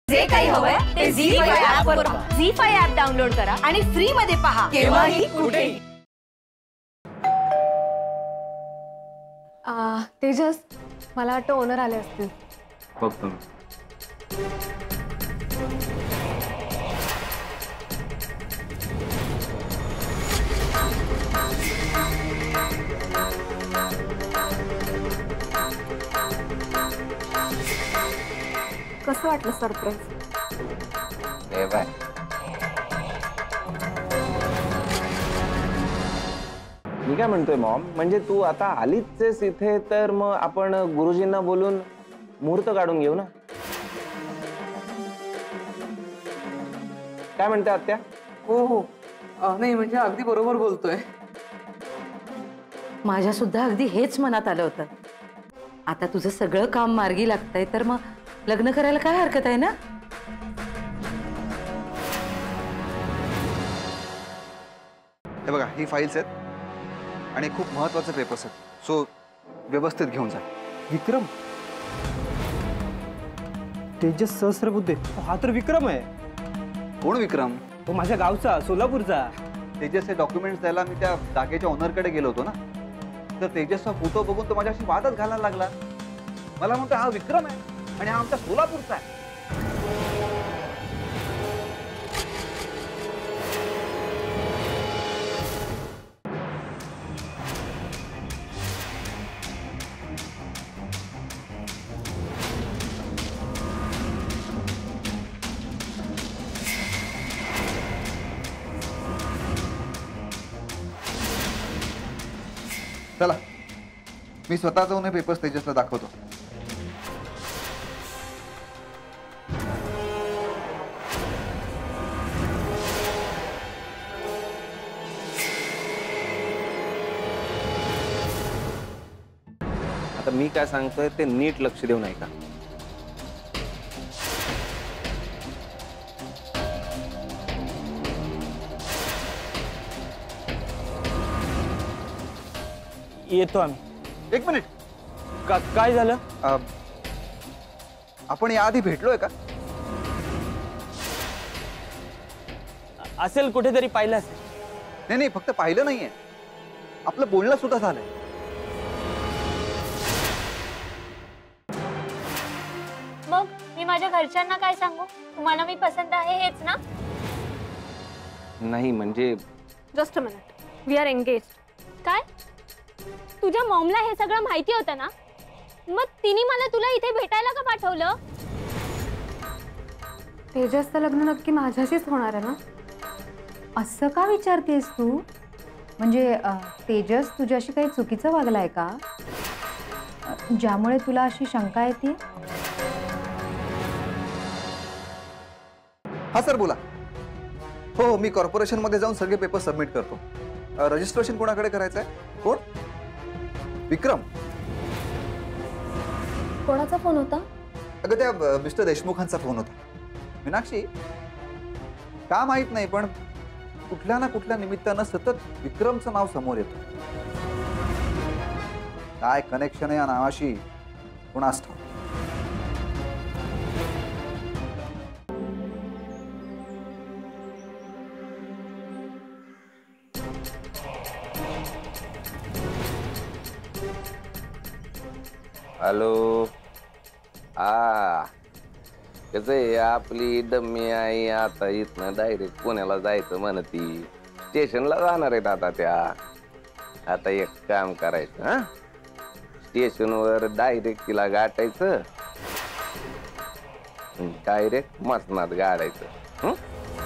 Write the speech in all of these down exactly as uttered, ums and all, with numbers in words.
जे काही हवंय ते झी फाय ऍप वर पहा. झी फाय ऍप डाउनलोड करा आणि फ्री मध्ये पहा केव्हाही कुठेही. तेजस, मला वाटतं ओनर आले असतील. बघतो. कसं वाटलं सरप्राईज? ए बाय, मी काय म्हणतोय मॉम, म्हणजे तू आता आलीच इथे तर मग आपण गुरुजींना बोलून मुहूर्त काढून घेऊ ना. काय म्हणते आत्या? हो हो, नाही म्हणजे अगदी बरोबर बोलतोय. माझ्या सुद्धा अगदी हेच मनात आलं होतं. आता तुझं सगळं काम मार्गी लागतंय तर मग लग्न करायला काय हरकत आहे ना. हे बघा, ही फाईल्स आहेत आणि खूप महत्त्वाचे पेपर्स आहेत, सो व्यवस्थित घेऊन जा. विक्रम? तेजस सहस्रबुद्धे, हा तर विक्रम आहे. कोण विक्रम? तो माझ्या गावचा, सोलापूरचा. तेजसचे डॉक्युमेंट्स द्यायला मी त्या जागेच्या ओनरकडे गेलो होतो ना, तर तेजसचा फोटो बघून तो माझ्याशी वादच घालायला लागला. मला म्हणतो हा विक्रम आहे आणि हा आमच्या सोलापूरचा आहे. चला, मी स्वतः जाऊन हे पेपर्स तेजसला दाखवतो. आता मी काय सांगतोय ते नीट लक्ष देऊन ऐका. येतो आम्ही. एक मिनिट. का काय झालं? आपण याआधी भेटलोय का? असेल कुठेतरी पाहिलं असेल. नाही नाही, फक्त पाहिलं नाहीये, आपलं बोलणं सुद्धा झालंय. मग मी माझ्या घरच्यांना काय सांगू? तुम्हाला मी पसंत आहे हेच ना? नाही म्हणजे just a minute, we are engaged. काय? तुझ्या मॉमला हे सगळं माहिती होतं ना? मग तिने मला तुला इथे भेटायला का पाठवलं? तेजसचं लग्न नक्की माझ्याशीच होणार आहे ना? असं का विचारतेस तू? म्हणजे तेजस तुझ्याशी काही चुकीचं वागलाय का, ज्यामुळे तुला अशी शंका येते? हा सर, बोला. हो, मी कॉर्पोरेशन मध्ये जाऊन सगळे पेपर सबमिट करतो. रजिस्ट्रेशन कोणाकडे करायचं आहे? कोण? विक्रम? कोणाचा फोन होता? अगं त्या मिस्टर देशमुखांचा फोन होता. मीनाक्षी, का माहित नाही पण कुठल्या ना कुठल्या निमित्तानं सतत विक्रमचं नाव समोर येतं. काय कनेक्शन आहे या नावाशी कुणास ठाऊक. हॅलो. हा, कसं आहे, आपली डम्मी आई आता इथनं डायरेक्ट पुण्याला जायचं म्हणती. स्टेशनला जाणार आहेत आता त्या. आता एक काम करायचं, हा, स्टेशनवर डायरेक्ट तिला गाठायचं, डायरेक्ट मसनात गाडायचं. हं?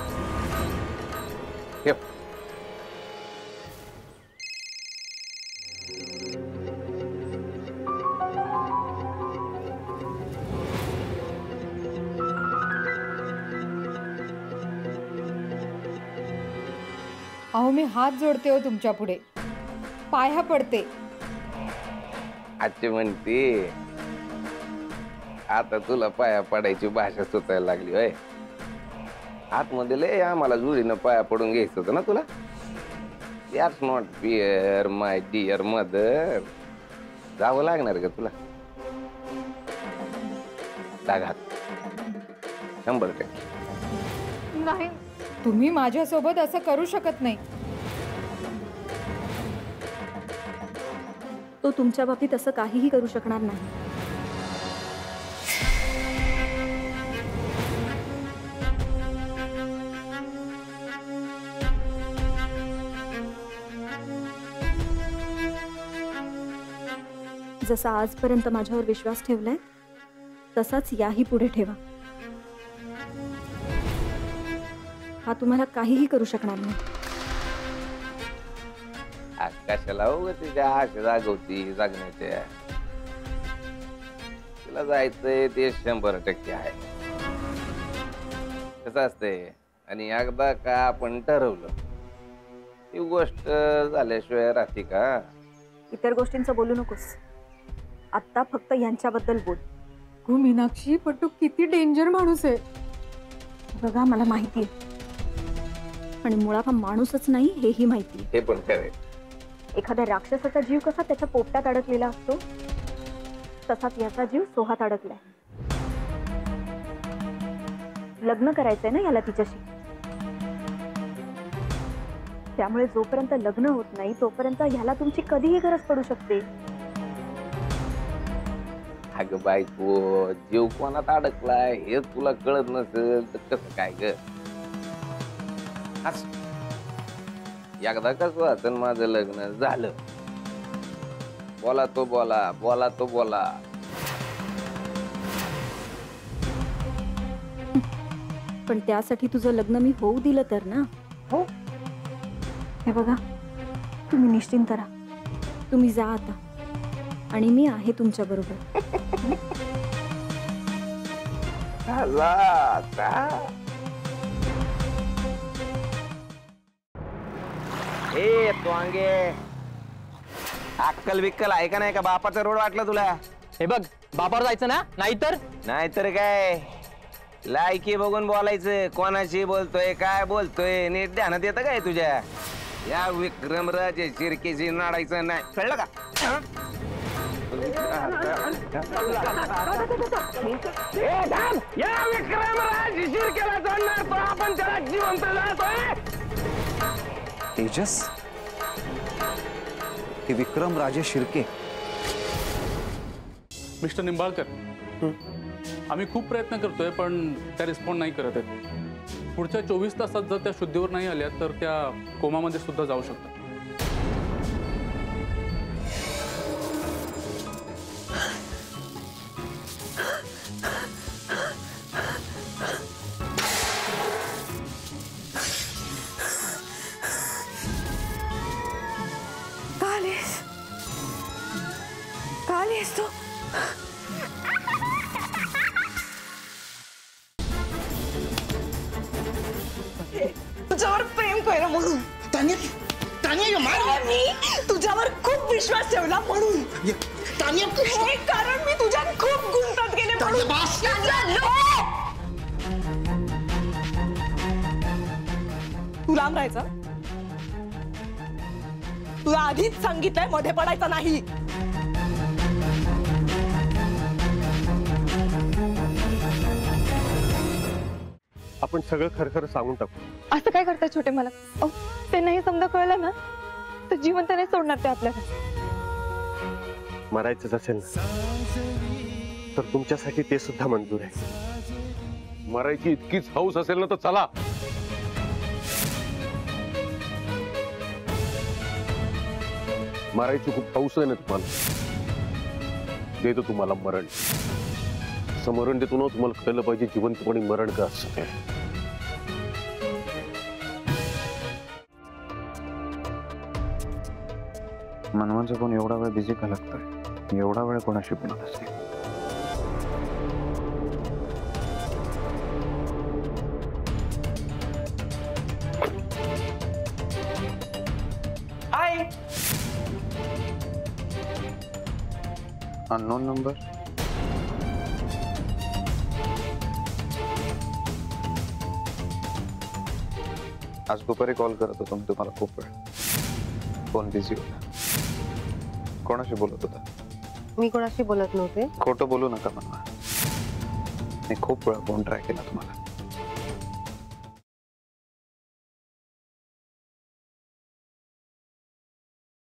अहो, मी हात जोडते हो तुमच्या पुढे, पाया पडते. आजची म्हणते आता तुला पाया पडायची भाषा सुचायला लागली होय. आतमध्ये लय आम्हाला जुळीनं पाया पडून घ्यायचं होतं ना तुला. That's not fair, my dear mother. जावं लागणार का तुला? लाग हात. शंभर टक्के. नाही, तुम्ही माझ्यासोबत असं करू शकत नाही. तो तुमच्या बाबतीत असं काहीही करू शकणार नाही. जसा आजपर्यंत माझ्यावर विश्वास ठेवलाय तसाच याही पुढे ठेवा. हा तुम्हाला काहीही करू शकणार नाही. कशाला उग तिच्या आशा जागवती जागण्याच्या. तिला जायचंय ते शंभर टक्के आहे. कसं असतंय, आणि एकदा का आपण ठरवलं ती गोष्ट झाल्याशिवाय राहते का? इतर गोष्टींचं बोलू नकोस. आत्ता फक्त यांच्याबद्दल बोल. हो मीनाक्षी, पण तू किती डेंजर माणूस आहे. बघा, मला माहिती आहे, आणि मुळात हा माणूसच नाही हेही माहिती आहे. हे पण खरंय. एखाद्या राक्षसाचा जीव कसा त्याच्या पोपटात अडकलेला असतो तसाच याचा जीव सोहात अडकलाय. लग्न करायचंय ना याला तिच्याशी. त्यामुळे जोपर्यंत लग्न होत नाही तोपर्यंत ह्याला तुमची कधीही गरज पडू शकते. अगं बायको, जीव कोणात अडकलाय हे तुला कळत नसेल तर कसं काय ग? एकदा कसं वाचन माझं लग्न झालं. बोला तो बोला, बोला तो बोला. पण त्यासाठी तुझं लग्न मी होऊ दिलं तर ना. हो, हे बघा, तुम्ही निश्चिंत राहा. तुम्ही जा आता, आणि मी आहे तुमच्या बरोबर. ए तोंगे, अक्कल बिक्कल आहे का नाही का? बापाचा रोड वाटला तुला? हे बघ, बापावर जायचं ना, नाहीतर नाहीतर काय? लायकी बघून बोलायचं. कोणाशी बोलतोय, काय बोलतोय, नीट ध्यानात येतं काय तुझ्या? या विक्रमराजे शिर्केशी नाडायचं नाही, कळलं का? या विक्रमराज शिर्केला जोडणार तो आपण त्याला जिवंत जातोय. तेजस, हे विक्रम राजे शिर्के. मिस्टर निंबाळकर, आम्ही खूप प्रयत्न करतोय पण त्या रिस्पॉन्ड नाही करत आहेत. पुढच्या चोवीस तासात जर त्या शुद्धीवर नाही आल्या तर त्या कोमामध्ये सुद्धा जाऊ शकतात. तुझ्यावर प्रेम केलं म्हणून. मी तुझ्यावर खूप विश्वास ठेवला म्हणून. हे कारण मी तुझ्यात खूप गुंतत गेले म्हणून. तू लांब राहायचं. तुला आधीच सांगितलंय मध्ये पडायचं नाही. आपण सगळं खरं खरं सांगून टाकू. असं काय करताय छोटे मला? ते नाही समजा कळलं ना तर जिवंत नाही सोडणार ते आपल्याला. मरायचंच असेल ना तर तुमच्यासाठी ते सुद्धा मंजूर आहे. मरायची इतकीच हौस असेल ना तर चला. मरायची खूप हौस आहे ना तुम्हाला, देतो तुम्हाला मरण. असं मरण देतो ना तुम्हाला कळलं पाहिजे जिवंतपणी मरण का असं. मनवांचा फोन एवढा वेळ बिझी का लागतोय? एवढा वेळ कोणाशी बोलत असेल? Hi, unknown number. आज दुपारी कॉल करत होतो मी तुम्हाला खूप वेळ. फोन बिझी होता. कोणाशी बोलत होता? मी कोणाशी बोलत नव्हते. खोटं बोलू नका मला. मी खूप वेळा फोन ट्राय केला तुम्हाला.